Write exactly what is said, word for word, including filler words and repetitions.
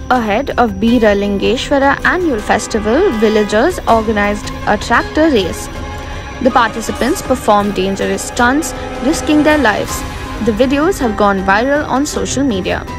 Ahead of Biralingeshwara annual festival, villagers organized a tractor race. The participants performed dangerous stunts, risking their lives. The videos have gone viral on social media.